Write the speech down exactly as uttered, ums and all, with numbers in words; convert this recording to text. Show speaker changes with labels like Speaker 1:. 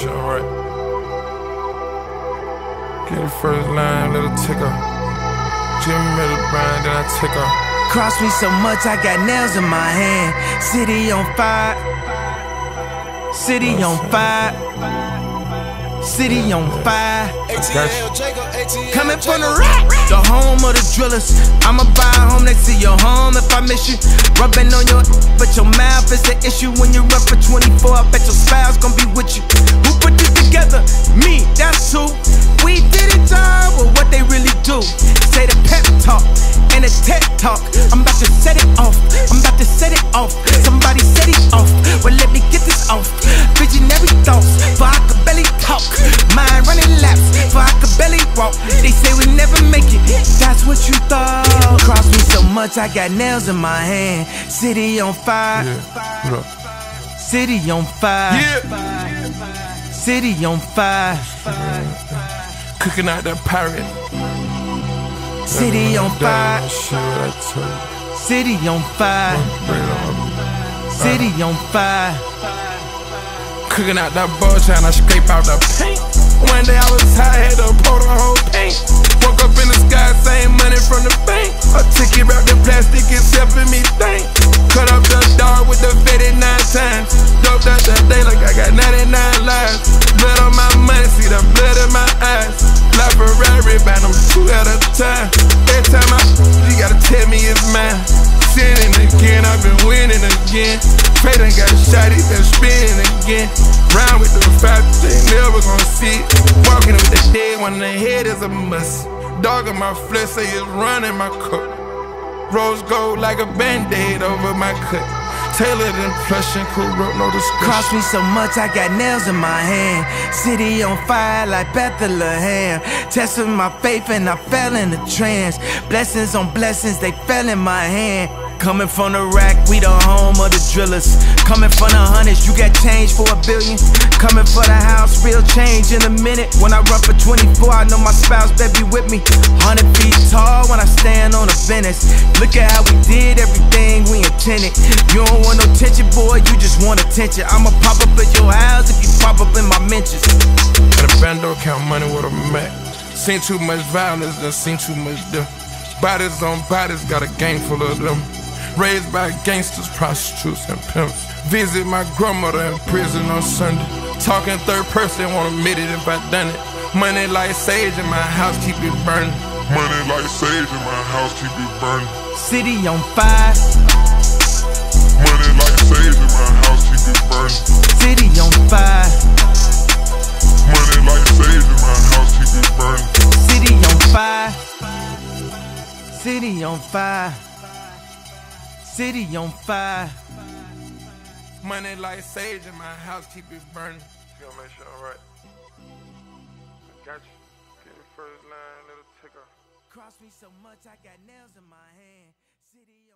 Speaker 1: shit alright. Get the first line, let it tick up. Jimmy made it grind, then I tick up.
Speaker 2: Cross me so much, I got nails in my hand. City on fire. City on fire. City on fire. Coming from the rack, the home of the drillers. I'ma buy a home next to your home if I miss you. Rubbing on your but your mouth is the issue. When you run for twenty-four, I bet your spouse gon' be with you. Who put this together? Me, that's who. We did it all, but what they really do. Say the pep talk and the tech talk. I'm about to set it off. I'm about to set it off. Somebody set it off. Well, let me get this off. Visionary thoughts, for I could barely talk. Mind running laps, for I could barely walk. They say we never make it. That's what you thought. Cross me so much, I got nails in my hand. City on fire.
Speaker 1: Yeah. Look.
Speaker 2: City on fire.
Speaker 1: Yeah.
Speaker 2: City on fire.
Speaker 1: Cooking out that pirate.
Speaker 2: City on fire. City on fire. City on fire.
Speaker 1: Cooking out that ball, trying to scrape out the paint. One day I was high, had to pour the whole paint. Woke up in the sky, same money from the bank. A ticket wrapped in plastic, it's helping me think. Cut up the dog with the fitted nine times. Doped out that day like I got ninety-nine lives. Blood on my money, see the blood in my eyes. Fly Ferrari, buy them two at a time. Every time I, you gotta tell me it's mine. Sinning again, I've been winning again. Pray done got shot, he been spinning again. Round with the five, they never gonna see it. Walking with the dead one in the head is a must. Dog in my flesh say it's running my cup. Rose gold like a band-aid over my cut. Tailored in plush and cool rope, no discussion.
Speaker 2: Cross me so much, I got nails in my hand. City on fire like Bethlehem. Testing my faith and I fell in a trance. Blessings on blessings, they fell in my hand. Coming from the rack, we the home of the drillers. Coming from the hundreds, you got change for a billion. Coming for the house, real change in a minute. When I run for twenty-four, I know my spouse better be with me. Hundred feet tall when I stand on the business. Look at how we did everything we intended. You don't want no tension, boy, you just want attention. I'ma pop up at your house if you pop up in my mentions.
Speaker 1: And a bando count money with a Mac. Seen too much violence, done seen too much them. Bodies on bodies, got a gang full of them. Raised by gangsters, prostitutes, and pimps. Visit my grandmother in prison on Sunday. Talking third person, won't admit it if I done it. Money like sage in my house, keep it burning. Money like sage in my house, keep it burning.
Speaker 2: City on fire.
Speaker 1: Money like sage in my house, keep it burning.
Speaker 2: City on fire.
Speaker 1: Money like sage in my house, keep it burning.
Speaker 2: City on fire. City on fire. City on fire.
Speaker 1: Money like sage in my house, keep it burning. You gonna make sure alright. I got you. Get the first line, let it tick up.
Speaker 2: Cross me so much, I got nails in my hand. City